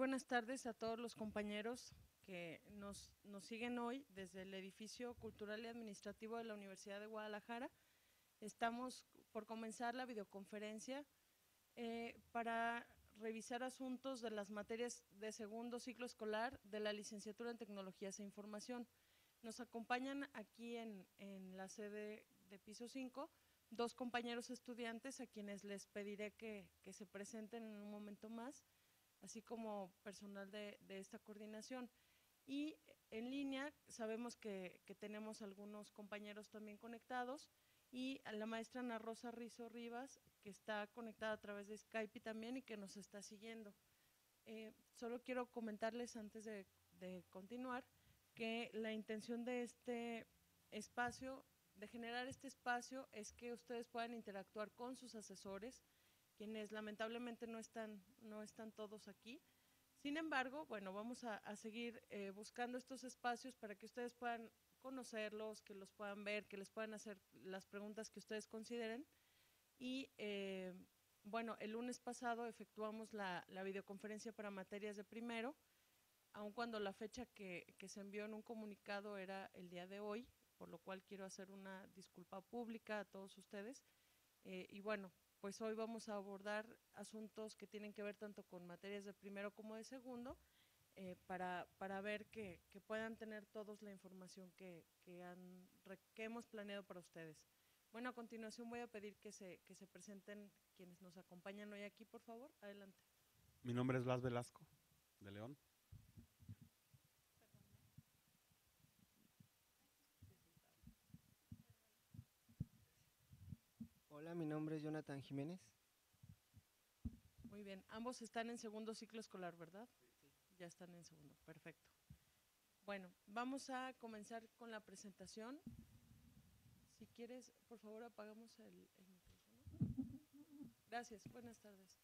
buenas tardes a todos los compañeros que nos siguen hoy desde el edificio cultural y administrativo de la Universidad de Guadalajara. Estamos por comenzar la videoconferencia para revisar asuntos de las materias de segundo ciclo escolar de la licenciatura en Tecnologías e Información. Nos acompañan aquí en la sede de piso 5 dos compañeros estudiantes a quienes les pediré que se presenten en un momento más, así como personal de esta coordinación. Y en línea sabemos que tenemos algunos compañeros también conectados, y a la maestra Ana Rosa Rizo Rivas, que está conectada a través de Skype también y que nos está siguiendo. Solo quiero comentarles antes de continuar que la intención de este espacio, de generar este espacio, es que ustedes puedan interactuar con sus asesores, quienes lamentablemente no están todos aquí. Sin embargo, bueno, vamos a seguir buscando estos espacios para que ustedes puedan conocerlos, que los puedan ver, que les puedan hacer las preguntas que ustedes consideren. Y bueno, el lunes pasado efectuamos la videoconferencia para materias de primero, aun cuando la fecha que se envió en un comunicado era el día de hoy, por lo cual quiero hacer una disculpa pública a todos ustedes. Y bueno, pues hoy vamos a abordar asuntos que tienen que ver tanto con materias de primero como de segundo, para ver que puedan tener todos la información que hemos planeado para ustedes. Bueno, a continuación voy a pedir que se presenten quienes nos acompañan hoy aquí, por favor. Adelante. Mi nombre es Blas Velasco, de León. Hola, mi nombre es Jonathan Jiménez. Muy bien, ambos están en segundo ciclo escolar, ¿verdad? Sí. Ya están en segundo, perfecto. Bueno, vamos a comenzar con la presentación. Si quieres, por favor, apagamos el micrófono. Gracias, buenas tardes.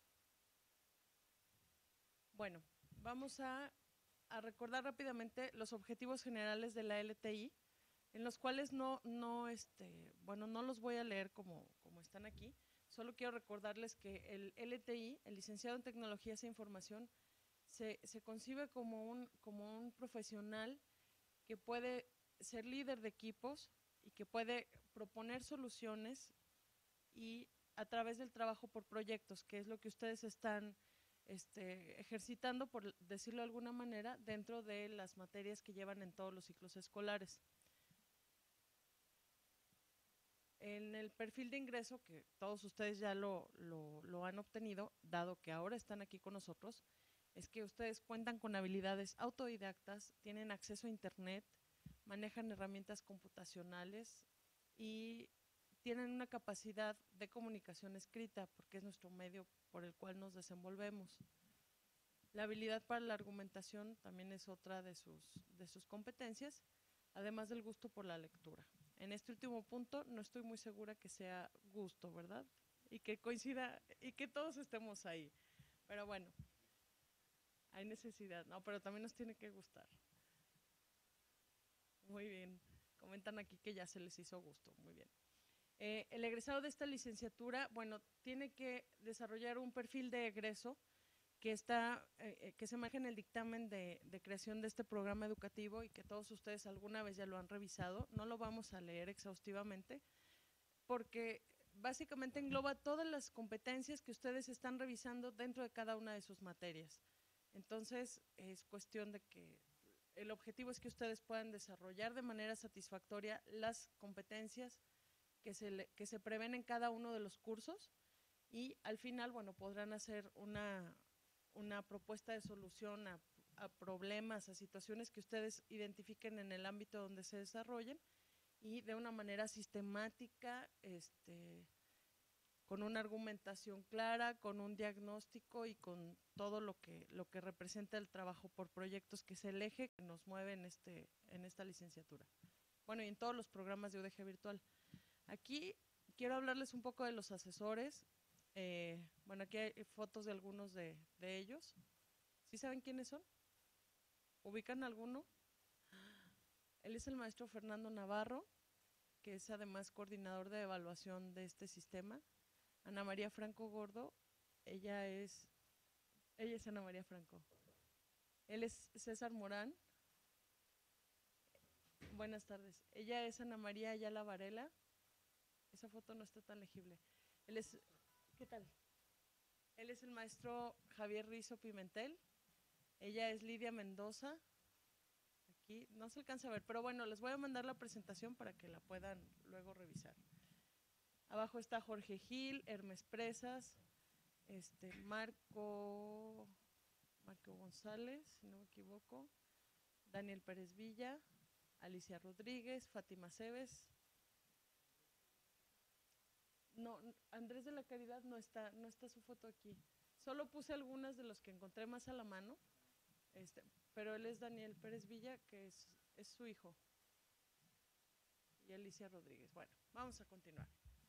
Bueno, vamos a recordar rápidamente los objetivos generales de la LTI, en los cuales bueno, no los voy a leer como están aquí. Solo quiero recordarles que el LTI, el licenciado en Tecnologías e Información, se concibe como un profesional que puede ser líder de equipos y que puede proponer soluciones, y a través del trabajo por proyectos, que es lo que ustedes están ejercitando, por decirlo de alguna manera, dentro de las materias que llevan en todos los ciclos escolares. En el perfil de ingreso, que todos ustedes ya lo han obtenido, dado que ahora están aquí con nosotros, es que ustedes cuentan con habilidades autodidactas, tienen acceso a internet, manejan herramientas computacionales y tienen una capacidad de comunicación escrita, porque es nuestro medio por el cual nos desenvolvemos. La habilidad para la argumentación también es otra de sus competencias, además del gusto por la lectura. En este último punto no estoy muy segura que sea gusto, ¿verdad? Y que coincida y que todos estemos ahí. Pero bueno, hay necesidad, no, pero también nos tiene que gustar. Muy bien, comentan aquí que ya se les hizo gusto, muy bien. El egresado de esta licenciatura, bueno, tiene que desarrollar un perfil de egreso que se maneja en el dictamen de creación de este programa educativo, y que todos ustedes alguna vez ya lo han revisado. No lo vamos a leer exhaustivamente porque básicamente engloba todas las competencias que ustedes están revisando dentro de cada una de sus materias. Entonces es cuestión de que el objetivo es que ustedes puedan desarrollar de manera satisfactoria las competencias que se prevén en cada uno de los cursos, y al final, bueno, podrán hacer una propuesta de solución a problemas, a situaciones que ustedes identifiquen en el ámbito donde se desarrollen, y de una manera sistemática, con una argumentación clara, con un diagnóstico y con todo lo que representa el trabajo por proyectos, que es el eje que nos mueve en esta licenciatura. Bueno, y en todos los programas de UDG Virtual. Aquí quiero hablarles un poco de los asesores. Bueno, aquí hay fotos de algunos de ellos. ¿Sí saben quiénes son? ¿Ubican alguno? Él es el maestro Fernando Navarro, que es además coordinador de evaluación de este sistema. Ana María Franco Gordo, ella es Ana María Franco. Él es César Morán. Buenas tardes. Ella es Ana María Ayala Varela. Esa foto no está tan legible. Él es, ¿qué tal? Él es el maestro Javier Rizo Pimentel. Ella es Lidia Mendoza. Aquí no se alcanza a ver, pero bueno, les voy a mandar la presentación para que la puedan luego revisar. Abajo está Jorge Gil, Hermes Presas, Marco González, si no me equivoco, Daniel Pérez Villa, Alicia Rodríguez, Fátima Cebes. No, Andrés de la Caridad no está su foto aquí. Solo puse algunas de los que encontré más a la mano, pero él es Daniel Pérez Villa, que es su hijo. Y Alicia Rodríguez. Bueno, vamos a continuar.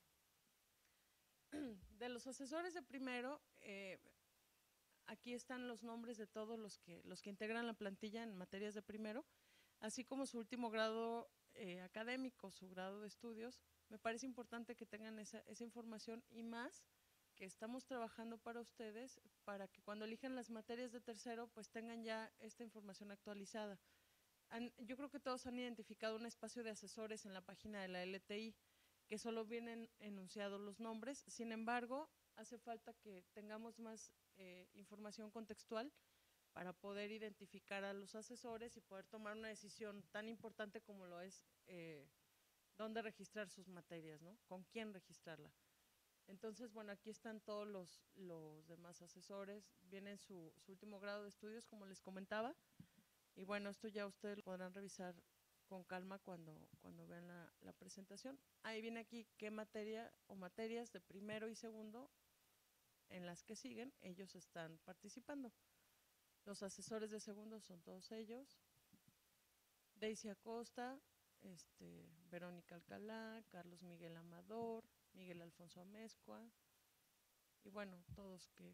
De los asesores de primero, aquí están los nombres de todos los que integran la plantilla en materias de primero, así como su último grado académico, su grado de estudios. Me parece importante que tengan esa información y más que estamos trabajando para ustedes, para que cuando elijan las materias de tercero, pues tengan ya esta información actualizada. Yo creo que todos han identificado un espacio de asesores en la página de la LTI, que solo vienen enunciados los nombres. Sin embargo, hace falta que tengamos más información contextual para poder identificar a los asesores y poder tomar una decisión tan importante como lo es dónde registrar sus materias, ¿no? Con quién registrarla. Entonces, bueno, aquí están todos los demás asesores, viene su último grado de estudios, como les comentaba, y bueno, esto ya ustedes lo podrán revisar con calma cuando vean la presentación. Ahí viene aquí qué materia o materias de primero y segundo en las que siguen, ellos están participando. Los asesores de segundo son todos ellos. Daisy Acosta, Verónica Alcalá, Carlos Miguel Amador, Miguel Alfonso Amezcua, y bueno, todos que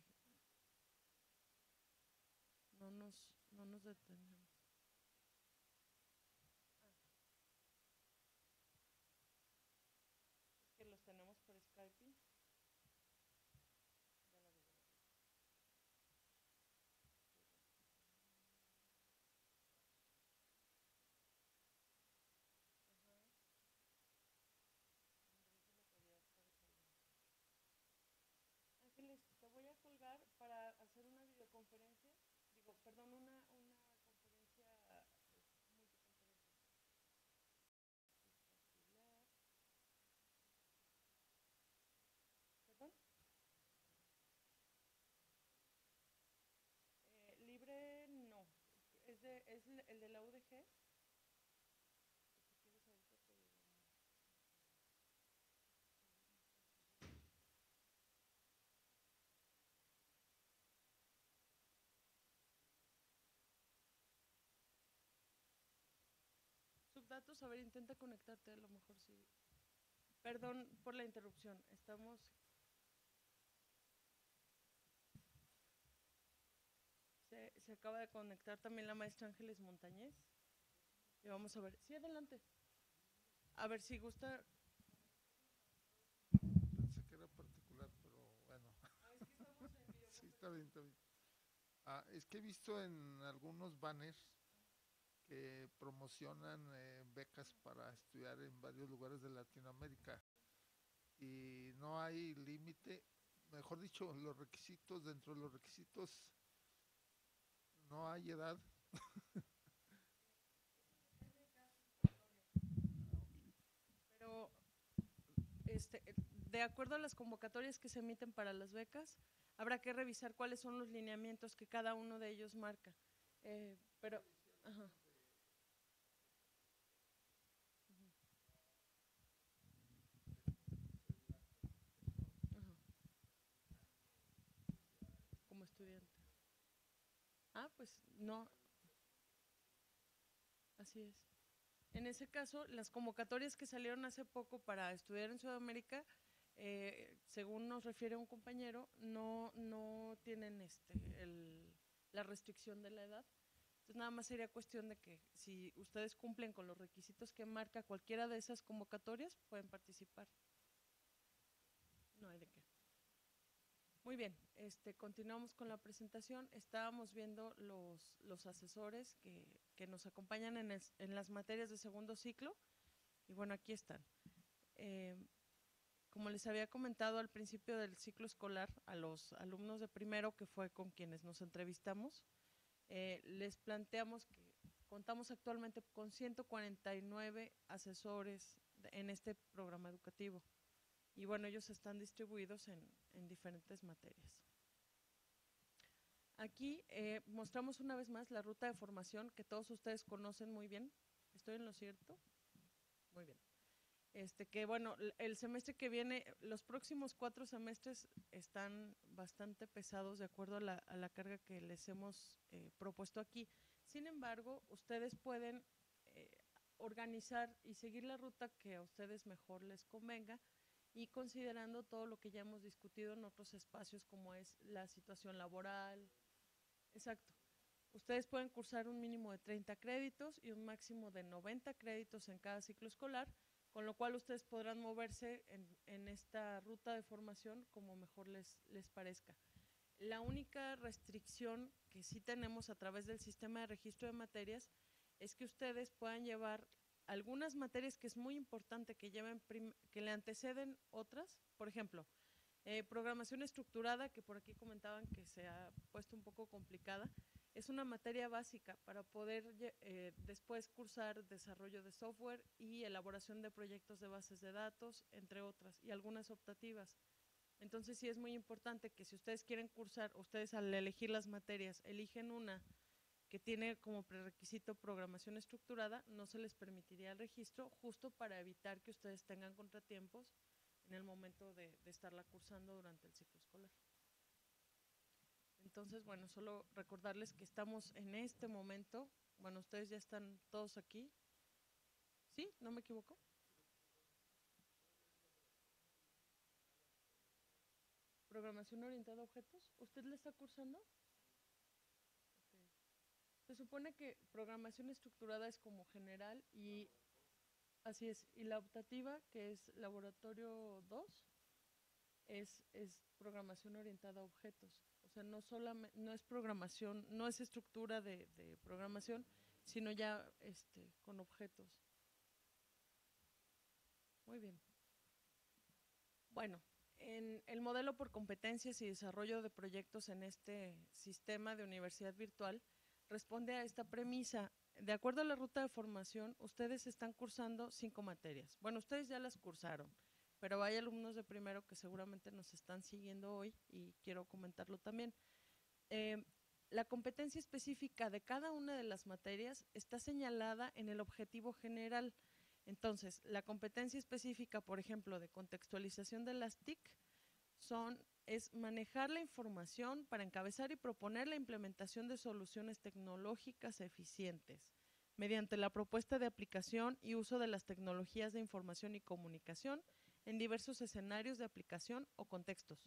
no nos detenemos. Es que los tenemos por Skype. Ángeles, te voy a colgar para hacer una videoconferencia, perdón, una conferencia multiconferencia. ¿Perdón? Libre no, es el de la UDG. Subdatos, a ver, intenta conectarte, a lo mejor sí. Perdón por la interrupción, se acaba de conectar también la maestra Ángeles Montañez. Y vamos a ver. Sí, adelante. A ver si gusta. Pensé que era particular, pero bueno. Es que estamos en video. Sí, está bien, está bien. Es que he visto en algunos banners que promocionan becas para estudiar en varios lugares de Latinoamérica y no hay límite, mejor dicho, los requisitos, dentro de los requisitos no hay edad. Pero de acuerdo a las convocatorias que se emiten para las becas, habrá que revisar cuáles son los lineamientos que cada uno de ellos marca. Pero, ajá. Como estudiante. Pues no. Así es. En ese caso, las convocatorias que salieron hace poco para estudiar en Sudamérica, según nos refiere un compañero, no tienen la restricción de la edad. Entonces, nada más sería cuestión de que si ustedes cumplen con los requisitos que marca cualquiera de esas convocatorias, pueden participar. No hay de qué. Muy bien, continuamos con la presentación. Estábamos viendo los asesores que nos acompañan en las materias de segundo ciclo. Y bueno, aquí están. Como les había comentado al principio del ciclo escolar, a los alumnos de primero, que fue con quienes nos entrevistamos, les planteamos que contamos actualmente con 149 asesores en este programa educativo. Y bueno, ellos están distribuidos en diferentes materias. Aquí mostramos una vez más la ruta de formación que todos ustedes conocen muy bien. ¿Estoy en lo cierto? Muy bien. Que bueno, el semestre que viene, los próximos 4 semestres están bastante pesados de acuerdo a la carga que les hemos propuesto aquí. Sin embargo, ustedes pueden organizar y seguir la ruta que a ustedes mejor les convenga, y considerando todo lo que ya hemos discutido en otros espacios, como es la situación laboral. Exacto. Ustedes pueden cursar un mínimo de 30 créditos y un máximo de 90 créditos en cada ciclo escolar, con lo cual ustedes podrán moverse en esta ruta de formación como mejor les parezca. La única restricción que sí tenemos a través del sistema de registro de materias es que ustedes puedan llevar algunas materias que es muy importante que lleven que le anteceden otras. Por ejemplo, programación estructurada, que por aquí comentaban que se ha puesto un poco complicada, es una materia básica para poder después cursar desarrollo de software y elaboración de proyectos de bases de datos, entre otras, y algunas optativas. Entonces sí es muy importante que si ustedes quieren cursar, ustedes al elegir las materias, eligen una que tiene como prerequisito programación estructurada, no se les permitiría el registro, justo para evitar que ustedes tengan contratiempos en el momento de estarla cursando durante el ciclo escolar. Entonces, bueno, solo recordarles que estamos en este momento, bueno, ustedes ya están todos aquí. ¿Sí? ¿No me equivoco? Programación orientada a objetos. ¿Usted la está cursando? Okay. Se supone que programación estructurada es como general y así es. Y la optativa, que es laboratorio 2, es programación orientada a objetos. O sea, no es programación, no es estructura de programación, sino ya con objetos. Muy bien. Bueno, en el modelo por competencias y desarrollo de proyectos en este sistema de universidad virtual responde a esta premisa. De acuerdo a la ruta de formación, ustedes están cursando 5 materias. Bueno, ustedes ya las cursaron, pero hay alumnos de primero que seguramente nos están siguiendo hoy y quiero comentarlo también. La competencia específica de cada una de las materias está señalada en el objetivo general. Entonces, la competencia específica, por ejemplo, de contextualización de las TIC, es manejar la información para encabezar y proponer la implementación de soluciones tecnológicas eficientes mediante la propuesta de aplicación y uso de las tecnologías de información y comunicación en diversos escenarios de aplicación o contextos.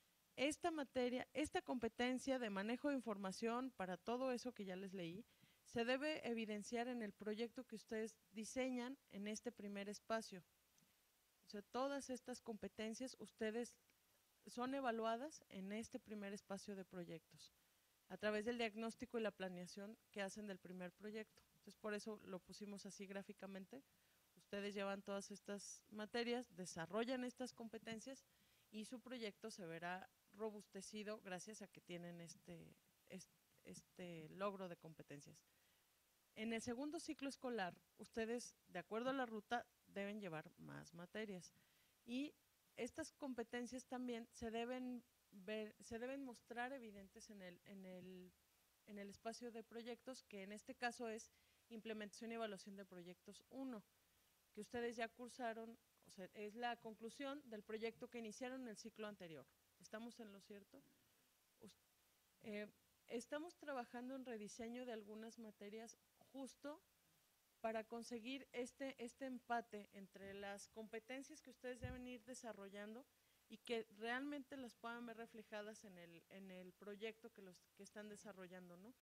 Esta competencia de manejo de información para todo eso que ya les leí, se debe evidenciar en el proyecto que ustedes diseñan en este primer espacio. O sea, todas estas competencias ustedes son evaluadas en este primer espacio de proyectos, a través del diagnóstico y la planeación que hacen del primer proyecto. Entonces, por eso lo pusimos así gráficamente. Ustedes llevan todas estas materias, desarrollan estas competencias y su proyecto se verá robustecido gracias a que tienen este logro de competencias. En el segundo ciclo escolar, ustedes, de acuerdo a la ruta, deben llevar más materias. Y estas competencias también se deben mostrar evidentes en el espacio de proyectos, que en este caso es implementación y evaluación de proyectos 1, que ustedes ya cursaron, o sea, es la conclusión del proyecto que iniciaron en el ciclo anterior. ¿Estamos en lo cierto? Estamos trabajando en rediseño de algunas materias justo para conseguir este empate entre las competencias que ustedes deben ir desarrollando y que realmente las puedan ver reflejadas en el proyecto que están desarrollando, ¿no?